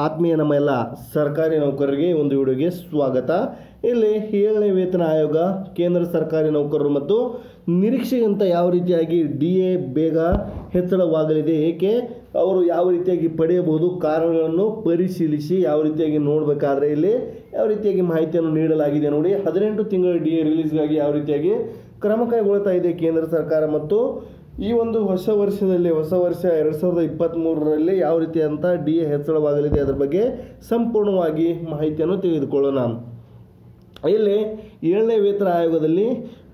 ಆತ್ಮೀಯ ನಮ್ಮ ಎಲ್ಲ ಸರ್ಕಾರಿ ನೌಕರರಿಗೆ ಒಂದು ವಿಡಿಯೋಗೆ ಸ್ವಾಗತ. ಇಲ್ಲಿ 7ನೇ ವೇತನ ಆಯೋಗ ಕೇಂದ್ರ ಸರ್ಕಾರಿ ನೌಕರರು ಮತ್ತು ನಿರೀಕ್ಷೆಗಿಂತ ಯಾವ ರೀತಿಯಾಗಿ DA ಬೇಗ ಹೆಚ್ಚಳವಾಗಲಿದೆ, ಏಕೆ ಅವರು ಯಾವ ರೀತಿಯಾಗಿ ಪಡೆಯಬಹುದು, ಕಾರಣಗಳನ್ನು ಪರಿಶೀಲಿಸಿ ಯಾವ ರೀತಿಯಾಗಿ ನೋಡಬೇಕಾದ್ರೆ ಇಲ್ಲಿ ಯಾವ ರೀತಿಯಾಗಿ ಮಾಹಿತಿಯನ್ನು ನೀಡಲಾಗಿದೆ ನೋಡಿ. 18 ತಿಂಗಳ DA ರಿಲೀಸ್ಗಾಗಿ ಯಾವ ರೀತಿಯಾಗಿ ಕ್ರಮ ಕೈಗೊಳ್ತಾ ಇದೆ ಕೇಂದ್ರ ಸರ್ಕಾರ ಮತ್ತು ಈ ಒಂದು ಹೊಸ ವರ್ಷ 2023ರಲ್ಲಿ ಯಾವ ರೀತಿಯಂತ DA ಹೆಚ್ಚಳವಾಗಲಿದೆ ಅದರ ಬಗ್ಗೆ ಸಂಪೂರ್ಣವಾಗಿ ಮಾಹಿತಿಯನ್ನು ತೆಗೆದುಕೊಳ್ಳೋಣ. ಇಲ್ಲಿ 7ನೇ ವೇತನ ಆಯೋಗದಲ್ಲಿ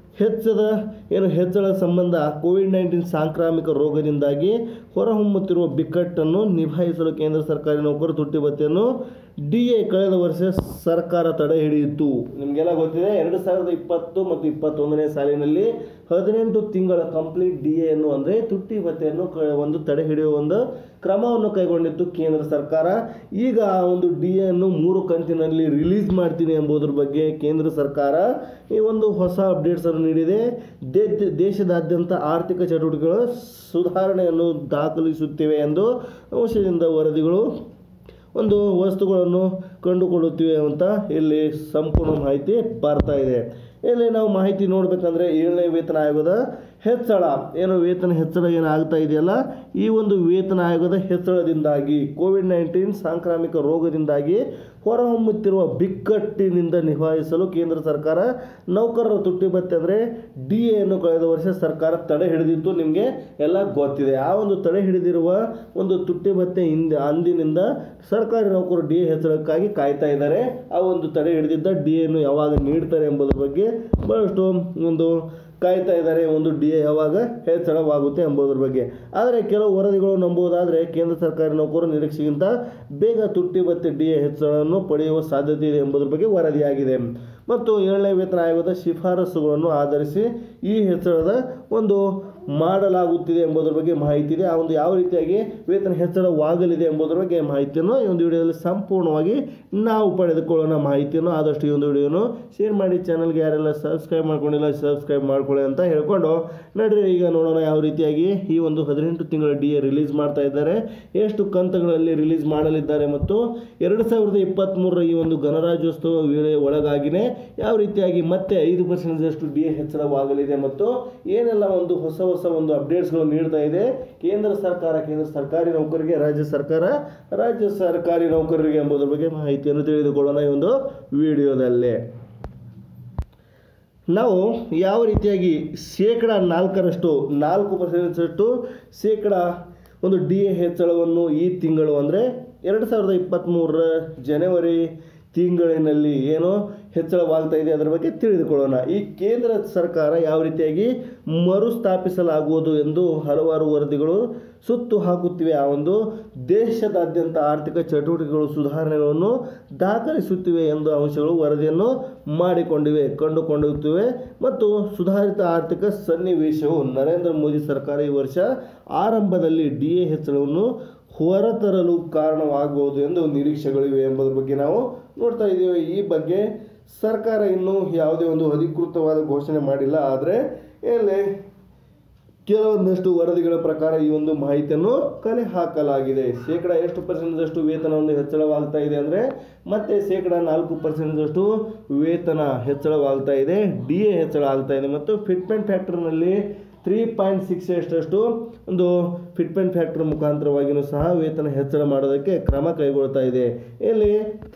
ಹೆಚ್ಚಳ ಸಂಬಂಧ ಕೋವಿಡ್-19 ಸಾಂಕ್ರಾಮಿಕ ರೋಗದಿಂದಾಗಿ ಹೊರಹೊಮ್ಮುತ್ತಿರುವ ಬಿಕ್ಕಟ್ಟನ್ನು ನಿಭಾಯಿಸಲು ಕೇಂದ್ರ ಸರ್ಕಾರಿ ನೌಕರರ ತುಟ್ಟಿ ಭತ್ಯೆಯನ್ನು DA ಕಳೆದ ವರ್ಷ ಸರ್ಕಾರ ತಡೆ ಹಿಡಿಯಿತು. ನಿಮಗೆಲ್ಲ ಗೊತ್ತಿದೆ, 2020 ಮತ್ತು 2021ನೇ ಸಾಲಿನಲ್ಲಿ 18 ತಿಂಗಳ ಕಂಪ್ಲೀಟ್ DAಯನ್ನು ಅಂದರೆ ತುಟ್ಟಿ ಭತ್ಯೆಯನ್ನು ಒಂದು ತಡೆ ಹಿಡಿಯುವ ಒಂದು ಕ್ರಮವನ್ನು ಕೈಗೊಂಡಿತ್ತು ಕೇಂದ್ರ ಸರ್ಕಾರ. ಈಗ ಆ ಒಂದು DAಯನ್ನು 3 ಕಂತಿನಲ್ಲಿ ರಿಲೀಸ್ ಮಾಡ್ತೀನಿ ಎಂಬುದರ ಬಗ್ಗೆ ಕೇಂದ್ರ ಸರ್ಕಾರ ಈ ಒಂದು ಹೊಸ ಅಪ್ಡೇಟ್ಸನ್ನು ನೀಡಿದೆ. ದೇಶದಾದ್ಯಂತ ಆರ್ಥಿಕ ಚಟುವಟಿಕೆಗಳ ಸುಧಾರಣೆಯನ್ನು ದಾಖಲಿಸುತ್ತಿವೆ ಎಂದು ಅಂಶದಿಂದ ವರದಿಗಳು ಒಂದು ವಸ್ತುಗಳನ್ನು ಕಂಡುಕೊಳ್ಳುತ್ತಿವೆ ಅಂತ ಇಲ್ಲಿ ಸಂಪೂರ್ಣ ಮಾಹಿತಿ ಬರ್ತಾ ಇದೆ. ಇಲ್ಲಿ ನಾವು ಮಾಹಿತಿ ನೋಡಬೇಕಂದ್ರೆ 7ನೇ ವೇತನ ಆಯೋಗದ ಹೆಚ್ಚಳ ವೇತನ ಹೆಚ್ಚಳ ಆಗ್ತಾ ಇದೆಯಲ್ಲ, ಈ ಒಂದು ವೇತನ ಆಯೋಗದ ಹೆಚ್ಚಳದಿಂದಾಗಿ ಕೋವಿಡ್-19 ಸಾಂಕ್ರಾಮಿಕ ರೋಗದಿಂದಾಗಿ ಹೊರಹೊಮ್ಮುತ್ತಿರುವ ಬಿಕ್ಕಟ್ಟಿನಿಂದ ನಿಭಾಯಿಸಲು ಕೇಂದ್ರ ಸರ್ಕಾರ ನೌಕರರ ತುಟ್ಟಿ ಭತ್ಯೆ ಅಂದರೆ DAಯನ್ನು ಕಳೆದ ವರ್ಷ ಸರ್ಕಾರ ತಡೆ ಹಿಡಿದಿತ್ತು. ನಿಮಗೆ ಎಲ್ಲ ಗೊತ್ತಿದೆ. ಆ ಒಂದು ತಡೆ ಹಿಡಿದಿರುವ ಒಂದು ತುಟ್ಟಿ ಭತ್ಯೆ ಅಂದಿನಿಂದ ಸರ್ಕಾರಿ ನೌಕರರು DA ಹೆಚ್ಚಳಕ್ಕಾಗಿ ಕಾಯ್ತಾ ಇದ್ದಾರೆ. ಆ ಒಂದು ತಡೆ ಹಿಡಿದಿದ್ದ DAಯನ್ನು ಯಾವಾಗ ನೀಡ್ತಾರೆ ಎಂಬುದರ ಬಗ್ಗೆ ಬಹಳಷ್ಟು ಒಂದು ಕಾಯ್ತಾ ಇದ್ದಾರೆ, ಒಂದು DA ಯಾವಾಗ ಹೆಚ್ಚಳವಾಗುತ್ತೆ ಎಂಬುದರ ಬಗ್ಗೆ. ಆದರೆ ಕೆಲವು ವರದಿಗಳು ನಂಬುವುದಾದರೆ ಕೇಂದ್ರ ಸರ್ಕಾರಿ ನೌಕರರು ನಿರೀಕ್ಷೆಗಿಂತ ಬೇಗ ತುಟ್ಟಿ ಭತ್ಯೆ DA ಹೆಚ್ಚಳವನ್ನು ಪಡೆಯುವ ಸಾಧ್ಯತೆ ಇದೆ ಎಂಬುದರ ಬಗ್ಗೆ ವರದಿಯಾಗಿದೆ. ಮತ್ತು 7ನೇ ವೇತನ ಆಯೋಗದ ಶಿಫಾರಸುಗಳನ್ನು ಆಧರಿಸಿ ಈ ಹೆಚ್ಚಳದ ಒಂದು ಮಾಡಲಾಗುತ್ತಿದೆ ಎಂಬುದರ ಬಗ್ಗೆ ಮಾಹಿತಿ ಇದೆ. ಆ ಒಂದು ಯಾವ ರೀತಿಯಾಗಿ ವೇತನ ಹೆಚ್ಚಳವಾಗಲಿದೆ ಎಂಬುದರ ಬಗ್ಗೆ ಮಾಹಿತಿಯನ್ನು ಈ ಒಂದು ವಿಡಿಯೋದಲ್ಲಿ ಸಂಪೂರ್ಣವಾಗಿ ನಾವು ಪಡೆದುಕೊಳ್ಳೋಣ. ಮಾಹಿತಿಯನ್ನು ಆದಷ್ಟು ಈ ಒಂದು ವಿಡಿಯೋನು ಶೇರ್ ಮಾಡಿ, ಚಾನಲ್ಗೆ ಯಾರೆಲ್ಲ ಸಬ್ಸ್ಕ್ರೈಬ್ ಮಾಡ್ಕೊಂಡಿಲ್ಲ ಸಬ್ಸ್ಕ್ರೈಬ್ ಮಾಡ್ಕೊಳ್ಳಿ ಅಂತ ಹೇಳ್ಕೊಂಡು ನಡ್ರಿ ಈಗ ನೋಡೋಣ ಯಾವ ರೀತಿಯಾಗಿ ಈ ಒಂದು 18 ತಿಂಗಳ DA ರಿಲೀಸ್ ಮಾಡ್ತಾ ಇದ್ದಾರೆ, ಎಷ್ಟು ಕಂತುಗಳಲ್ಲಿ ರಿಲೀಸ್ ಮಾಡಲಿದ್ದಾರೆ ಮತ್ತು 2023ರ ಈ ಒಂದು ಗಣರಾಜ್ಯೋತ್ಸವ ವೇಳೆ ಒಳಗಾಗಿನೇ ಯಾವ ರೀತಿಯಾಗಿ ಮತ್ತೆ 5% DA ಹೆಚ್ಚಳವಾಗಲಿದೆ ಮತ್ತು ಏನೆಲ್ಲ ಒಂದು ಹೊಸ ಒಂದು ಅಪ್ಡೇಟ್ಸ್ಗಳು ನೀಡ್ತಾ ಇದೆ ಕೇಂದ್ರ ಸರ್ಕಾರಿ ನೌಕರರಿಗೆ, ರಾಜ್ಯ ಸರ್ಕಾರಿ ನೌಕರರಿಗೆ ಎಂಬುದರ ಬಗ್ಗೆ ಮಾಹಿತಿಯನ್ನು ತಿಳಿದುಕೊಳ್ಳೋಣ ಈ ಒಂದು ವಿಡಿಯೋದಲ್ಲಿ. ನಾವು ಯಾವ ರೀತಿಯಾಗಿ 4% ಶೇಕಡ ಒಂದು DA ಹೆಚ್ಚಳವನ್ನು ಈ ತಿಂಗಳು ಅಂದರೆ 2023ರ ಜನವರಿ ತಿಂಗಳಿನಲ್ಲಿ ಹೆಚ್ಚಳವಾಗ್ತಾ ಇದೆ ಅದರ ಬಗ್ಗೆ ತಿಳಿದುಕೊಳ್ಳೋಣ. ಈ ಕೇಂದ್ರ ಸರ್ಕಾರ ಯಾವ ರೀತಿಯಾಗಿ ಮರುಸ್ಥಾಪಿಸಲಾಗುವುದು ಎಂದು ಹಲವಾರು ವರದಿಗಳು ಸುತ್ತು ಹಾಕುತ್ತಿವೆ. ಆ ಒಂದು ದೇಶದಾದ್ಯಂತ ಆರ್ಥಿಕ ಚಟುವಟಿಕೆಗಳು ಸುಧಾರಣೆಗಳನ್ನು ದಾಖಲಿಸುತ್ತಿವೆ ಎಂದು ಅಂಶಗಳು ವರದಿಯನ್ನು ಕಂಡುಕೊಳ್ಳುತ್ತಿವೆ ಮತ್ತು ಸುಧಾರಿತ ಆರ್ಥಿಕ ಸನ್ನಿವೇಶವು ನರೇಂದ್ರ ಮೋದಿ ಸರ್ಕಾರ ಈ ವರ್ಷ ಆರಂಭದಲ್ಲಿ DA ಹೆಚ್ಚಳವನ್ನು ಹೊರತರಲು ಕಾರಣವಾಗಬಹುದು ಎಂದು ನಿರೀಕ್ಷೆಗಳಿವೆ ಎಂಬುದರ ಬಗ್ಗೆ ನಾವು ನೋಡ್ತಾ ಇದ್ದೀವಿ. ಈ ಬಗ್ಗೆ ಸರ್ಕಾರ ಇನ್ನೂ ಯಾವುದೇ ಒಂದು ಅಧಿಕೃತವಾದ ಘೋಷಣೆ ಮಾಡಿಲ್ಲ. ಆದರೆ ಇಲ್ಲಿ ಕೆಲವೊಂದಷ್ಟು ವರದಿಗಳ ಪ್ರಕಾರ ಈ ಒಂದು ಮಾಹಿತಿಯನ್ನು ಕಲೆ ಹಾಕಲಾಗಿದೆ. ಶೇಕಡ ಎಷ್ಟು % ವೇತನವನ್ನು ಹೆಚ್ಚಳವಾಗ್ತಾ ಇದೆ ಅಂದರೆ ಮತ್ತೆ ಶೇಕಡ 4% ವೇತನ ಹೆಚ್ಚಳವಾಗ್ತಾ ಇದೆ, DA ಹೆಚ್ಚಳ ಆಗ್ತಾ ಇದೆ ಮತ್ತು ಫಿಟ್ಮೆಂಟ್ ಫ್ಯಾಕ್ಟರ್ನಲ್ಲಿ 3.68 ಒಂದು ಫಿಟ್ಮೆಂಟ್ ಫ್ಯಾಕ್ಟರ್ ಮುಖಾಂತರವಾಗಿಯೂ ಸಹ ವೇತನ ಹೆಚ್ಚಳ ಮಾಡೋದಕ್ಕೆ ಕ್ರಮ ಕೈಗೊಳ್ತಾ ಇದೆ. ಇಲ್ಲಿ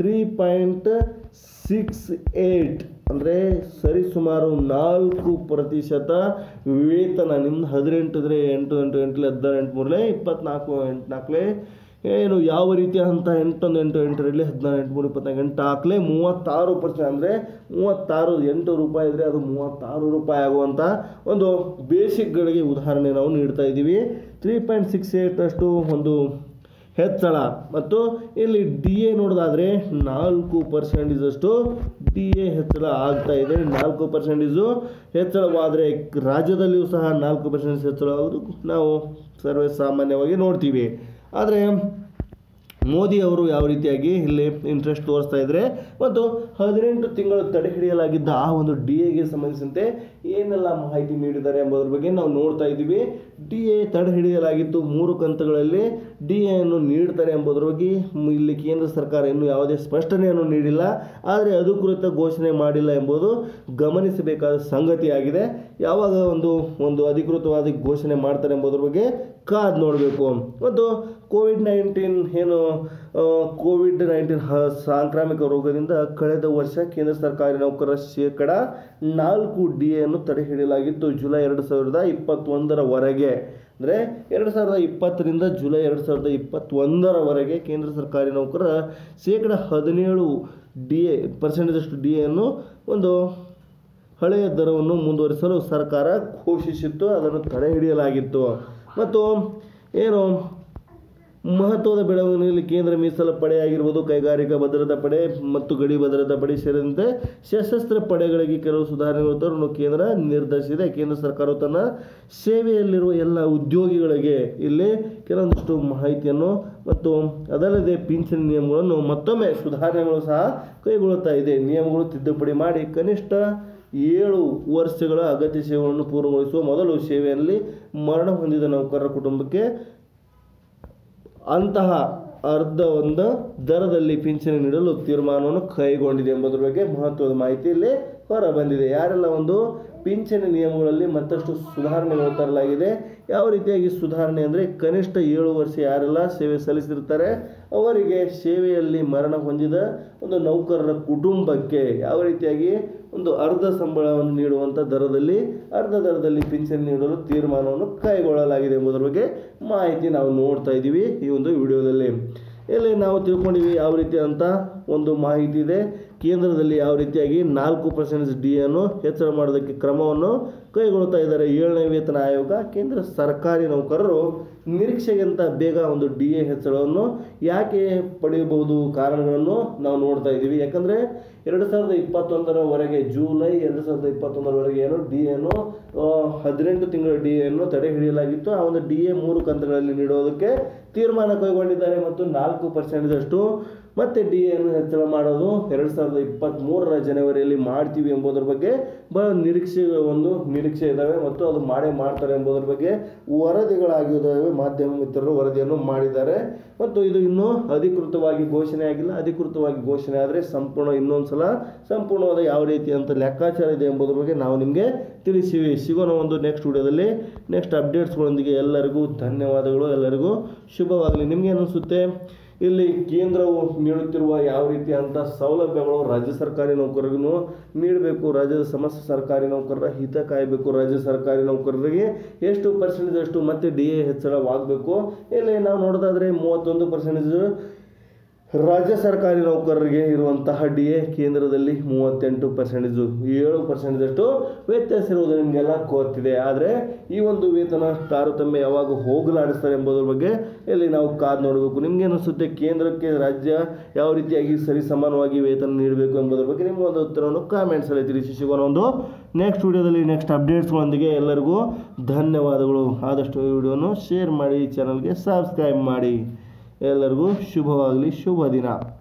3.68 ಅಂದರೆ ಸರಿಸುಮಾರು 4% ವೇತನ. ನಿಮ್ದು 18 ಇದ್ರೆ 8 18 18 3 24 ಯಾವ ರೀತಿ ಅಂತ 8 8 16 3 24 36% ಅಂದರೆ 8 ರೂಪಾಯಿ ಇದ್ದರೆ ಅದು 36 ರೂಪಾಯಿ ಆಗುವಂಥ ಒಂದು ಬೇಸಿಕ್ಗಳಿಗೆ ಉದಾಹರಣೆ ನಾವು ನೀಡ್ತಾ ಇದ್ದೀವಿ. 3.68 ಒಂದು ಹೆಚ್ಚಳ ಮತ್ತು ಇಲ್ಲಿ DA ನೋಡೋದಾದರೆ 4% DA ಹೆಚ್ಚಳ ಆಗ್ತಾ ಇದೆ. 4% ಹೆಚ್ಚಳವಾದರೆ ರಾಜ್ಯದಲ್ಲಿಯೂ ಸಹ 4% ಹೆಚ್ಚಳವಾಗುವುದು ನಾವು ಸರ್ವೇ ಸಾಮಾನ್ಯವಾಗಿ ನೋಡ್ತೀವಿ. ಆದರೆ ಮೋದಿ ಅವರು ಯಾವ ರೀತಿಯಾಗಿ ಇಲ್ಲಿ ಇಂಟ್ರೆಸ್ಟ್ ತೋರಿಸ್ತಾ ಇದ್ದಾರೆ ಮತ್ತು 18 ತಿಂಗಳು ತಡೆ ಹಿಡಿಯಲಾಗಿದ್ದ ಆ ಒಂದು DAಗೆ ಸಂಬಂಧಿಸಿದಂತೆ ಏನೆಲ್ಲ ಮಾಹಿತಿ ನೀಡಿದ್ದಾರೆ ಎಂಬುದರ ಬಗ್ಗೆ ನಾವು ನೋಡ್ತಾ ಇದ್ದೀವಿ. DA ತಡೆ ಹಿಡಿಯಲಾಗಿತ್ತು, 3 ಕಂತುಗಳಲ್ಲಿ DAಯನ್ನು ನೀಡ್ತಾರೆ ಎಂಬುದರ ಬಗ್ಗೆ ಇಲ್ಲಿ ಕೇಂದ್ರ ಸರ್ಕಾರ ಇನ್ನೂ ಯಾವುದೇ ಸ್ಪಷ್ಟನೆಯನ್ನು ನೀಡಿಲ್ಲ. ಆದರೆ ಅಧಿಕೃತ ಘೋಷಣೆ ಮಾಡಿಲ್ಲ ಎಂಬುದು ಗಮನಿಸಬೇಕಾದ ಸಂಗತಿಯಾಗಿದೆ. ಯಾವಾಗ ಒಂದು ಅಧಿಕೃತವಾದ ಘೋಷಣೆ ಮಾಡ್ತಾರೆ ಎಂಬುದರ ಬಗ್ಗೆ ಕಾದು ನೋಡಬೇಕು. ಮತ್ತು ಕೋವಿಡ್-19 ಸಾಂಕ್ರಾಮಿಕ ರೋಗದಿಂದ ಕಳೆದ ವರ್ಷ ಕೇಂದ್ರ ಸರ್ಕಾರಿ ನೌಕರರ ಶೇಕಡ 4 DAಯನ್ನು ತಡೆ ಹಿಡಿಯಲಾಗಿತ್ತು. ಜುಲೈ 2021ರವರೆಗೆ, ಅಂದರೆ 2020ರಿಂದ ಜುಲೈ 2021ರವರೆಗೆ ಕೇಂದ್ರ ಸರ್ಕಾರಿ ನೌಕರರ ಶೇಕಡ 17 DA%DAಯನ್ನು ಒಂದು ಹಳೆಯ ದರವನ್ನು ಮುಂದುವರಿಸಲು ಸರ್ಕಾರ ಘೋಷಿಸಿತ್ತು. ಅದನ್ನು ತಡೆ ಹಿಡಿಯಲಾಗಿತ್ತು. ಮತ್ತು ಮಹತ್ವದ ಬೆಳವಣಿಗೆಯಲ್ಲಿ ಕೇಂದ್ರ ಮೀಸಲು ಪಡೆಯಾಗಿರ್ಬೋದು, ಕೈಗಾರಿಕಾ ಭದ್ರತಾ ಪಡೆ ಮತ್ತು ಗಡಿ ಭದ್ರತಾ ಪಡೆ ಸೇರಿದಂತೆ ಸಶಸ್ತ್ರ ಪಡೆಗಳಿಗೆ ಕೆಲವು ಸುಧಾರಣೆಗಳು ತರಲು ಕೇಂದ್ರ ನಿರ್ಧರಿಸಿದೆ. ಕೇಂದ್ರ ಸರ್ಕಾರವು ತನ್ನ ಸೇವೆಯಲ್ಲಿರುವ ಎಲ್ಲ ಉದ್ಯೋಗಿಗಳಿಗೆ ಇಲ್ಲಿ ಕೆಲವೊಂದಿಷ್ಟು ಮಾಹಿತಿಯನ್ನು ಮತ್ತು ಅದಲ್ಲದೆ ಪಿಂಚಣಿ ನಿಯಮಗಳನ್ನು ಮತ್ತೊಮ್ಮೆ ಸುಧಾರಣೆಗಳು ಸಹ ಕೈಗೊಳ್ಳುತ್ತಾ ಇದೆ. ನಿಯಮಗಳು ತಿದ್ದುಪಡಿ ಮಾಡಿ ಕನಿಷ್ಠ 7 ವರ್ಷಗಳ ಅಗತ್ಯ ಸೇವೆಗಳನ್ನು ಪೂರ್ಣಗೊಳಿಸುವ ಮೊದಲು ಸೇವೆಯಲ್ಲಿ ಮರಣ ಹೊಂದಿದ ನೌಕರರ ಕುಟುಂಬಕ್ಕೆ ಅಂತಹ ಅರ್ಧ ದರದಲ್ಲಿ ಪಿಂಚಣಿ ನೀಡಲು ತೀರ್ಮಾನವನ್ನು ಕೈಗೊಂಡಿದೆ ಎಂಬುದರ ಬಗ್ಗೆ ಮಹತ್ವದ ಮಾಹಿತಿಯಲ್ಲಿ ಹೊರ ಬಂದಿದೆ. ಯಾರೆಲ್ಲ ಪಿಂಚಣಿ ನಿಯಮಗಳಲ್ಲಿ ಮತ್ತಷ್ಟು ಸುಧಾರಣೆಗಳು ತರಲಾಗಿದೆ. ಯಾವ ರೀತಿಯಾಗಿ ಸುಧಾರಣೆ ಅಂದರೆ ಕನಿಷ್ಠ 7 ವರ್ಷ ಯಾರೆಲ್ಲ ಸೇವೆ ಸಲ್ಲಿಸಿರ್ತಾರೆ ಅವರಿಗೆ ಸೇವೆಯಲ್ಲಿ ಮರಣ ಹೊಂದಿದ ನೌಕರರ ಕುಟುಂಬಕ್ಕೆ ಯಾವ ರೀತಿಯಾಗಿ ಅರ್ಧ ಸಂಬಳವನ್ನು ನೀಡುವಂಥ ಅರ್ಧ ದರದಲ್ಲಿ ಪಿಂಚಣಿ ನೀಡಲು ತೀರ್ಮಾನವನ್ನು ಕೈಗೊಳ್ಳಲಾಗಿದೆ ಎಂಬುದರ ಬಗ್ಗೆ ಮಾಹಿತಿ ನಾವು ನೋಡ್ತಾ ಇದ್ದೀವಿ ಈ ಒಂದು ವಿಡಿಯೋದಲ್ಲಿ. ಇಲ್ಲಿ ನಾವು ತಿಳ್ಕೊಂಡಿವಿ ಯಾವ ರೀತಿಯಾದಂಥ ಮಾಹಿತಿ ಇದೆ. ಕೇಂದ್ರದಲ್ಲಿ ಯಾವ ರೀತಿಯಾಗಿ 4% DAಯನ್ನು ಹೆಚ್ಚಳ ಮಾಡೋದಕ್ಕೆ ಕ್ರಮವನ್ನು ಕೈಗೊಳ್ಳುತ್ತಾ ಇದ್ದಾರೆ 7ನೇ ವೇತನ ಆಯೋಗ. ಕೇಂದ್ರ ಸರ್ಕಾರಿ ನೌಕರರು ನಿರೀಕ್ಷೆಗಿಂತ ಬೇಗ DA ಹೆಚ್ಚಳವನ್ನು ಯಾಕೆ ಪಡೆಯಬಹುದು ಕಾರಣಗಳನ್ನು ನಾವು ನೋಡ್ತಾ ಇದ್ದೀವಿ. ಯಾಕಂದರೆ 2021ರವರೆಗೆ ಜುಲೈ 2021ರವರೆಗೆ DAಯನ್ನು 18 ತಿಂಗಳ DAಯನ್ನು ತಡೆ ಹಿಡಿಯಲಾಗಿತ್ತು. ಆ DA 3 ಕಂತುಗಳಲ್ಲಿ ನೀಡೋದಕ್ಕೆ ತೀರ್ಮಾನ ಕೈಗೊಂಡಿದ್ದಾರೆ ಮತ್ತು 4%ದಷ್ಟು ಮತ್ತೆ DAಯನ್ನು ಹೆಚ್ಚಳ ಮಾಡೋದು 2023ರ ಜನವರಿಯಲ್ಲಿ ಮಾಡ್ತೀವಿ ಎಂಬುದರ ಬಗ್ಗೆ ಬಹಳ ನಿರೀಕ್ಷೆ ಇದ್ದಾವೆ ಮತ್ತು ಅದು ಮಾಡ್ತಾರೆ ಎಂಬುದರ ಬಗ್ಗೆ ವರದಿಗಳಾಗಿದ್ದಾವೆ. ಮಾಧ್ಯಮ ಮಿತ್ರರು ವರದಿಯನ್ನು ಮಾಡಿದ್ದಾರೆ ಮತ್ತು ಇದು ಇನ್ನೂ ಅಧಿಕೃತವಾಗಿ ಘೋಷಣೆ ಆಗಿಲ್ಲ. ಅಧಿಕೃತವಾಗಿ ಘೋಷಣೆ ಆದರೆ ಇನ್ನೊಂದ್ಸಲ ಸಂಪೂರ್ಣವಾದ ಯಾವ ರೀತಿ ಅಂತ ಲೆಕ್ಕಾಚಾರ ಇದೆ ಎಂಬುದರ ಬಗ್ಗೆ ನಾವು ನಿಮಗೆ ತಿಳಿಸಿವಿ. ಸಿಗೋಣ ನೆಕ್ಸ್ಟ್ ವಿಡಿಯೋದಲ್ಲಿ ನೆಕ್ಸ್ಟ್ ಅಪ್ಡೇಟ್ಸ್ಗಳೊಂದಿಗೆ. ಎಲ್ಲರಿಗೂ ಧನ್ಯವಾದಗಳು. ಎಲ್ಲರಿಗೂ ಶುಭವಾಗಲಿ. ನಿಮ್ಗೆ ಅನಿಸುತ್ತೆ ಇಲ್ಲಿ ಕೇಂದ್ರವು ನೀಡುತ್ತಿರುವ ಯಾವ ರೀತಿಯಂಥ ಸೌಲಭ್ಯಗಳು ರಾಜ್ಯ ಸರ್ಕಾರಿ ನೌಕರರಿಗೂ ನೀಡಬೇಕು, ರಾಜ್ಯದ ಸಮಸ್ತ ಸರ್ಕಾರಿ ನೌಕರರ ಹಿತ ಕಾಯಬೇಕು, ರಾಜ್ಯ ಸರ್ಕಾರಿ ನೌಕರರಿಗೆ ಎಷ್ಟು % ಮತ್ತೆ DA ಹೆಚ್ಚಳವಾಗಬೇಕು. ಇಲ್ಲಿ ನಾವು ನೋಡೋದಾದರೆ 31% ರಾಜ್ಯ ಸರ್ಕಾರಿ ನೌಕರರಿಗೆ ಇರುವಂತಹ DA, ಕೇಂದ್ರದಲ್ಲಿ 38%, 7%ದಷ್ಟು ವ್ಯತ್ಯಾಸ ಇರುವುದು ನಿಮಗೆಲ್ಲ ಗೊತ್ತಿದೆ. ಆದರೆ ಈ ವೇತನ ತಾರತಮ್ಯ ಯಾವಾಗ ಹೋಗಲಾಡಿಸ್ತಾರೆ ಎಂಬುದರ ಬಗ್ಗೆ ಇಲ್ಲಿ ನಾವು ಕಾದು ನೋಡಬೇಕು. ನಿಮ್ಗೆ ಅನಿಸುತ್ತೆ ಕೇಂದ್ರಕ್ಕೆ ರಾಜ್ಯ ಯಾವ ರೀತಿಯಾಗಿ ಸರಿಸಮಾನವಾಗಿ ವೇತನ ನೀಡಬೇಕು ಎಂಬುದರ ಬಗ್ಗೆ ನಿಮ್ಮ ಉತ್ತರವನ್ನು ಕಾಮೆಂಟ್ಸಲ್ಲಿ ತಿಳಿಸಿ. ಸಿಗೋಣ ನೆಕ್ಸ್ಟ್ ವಿಡಿಯೋದಲ್ಲಿ ನೆಕ್ಸ್ಟ್ ಅಪ್ಡೇಟ್ಸ್ಗಳೊಂದಿಗೆ. ಎಲ್ಲರಿಗೂ ಧನ್ಯವಾದಗಳು. ಆದಷ್ಟು ಈ ವಿಡಿಯೋನು ಶೇರ್ ಮಾಡಿ, ಚಾನಲ್ಗೆ ಸಬ್ಸ್ಕ್ರೈಬ್ ಮಾಡಿ. ಎಲ್ಲರಿಗೂ ಶುಭವಾಗಲಿ. ಶುಭ ದಿನ.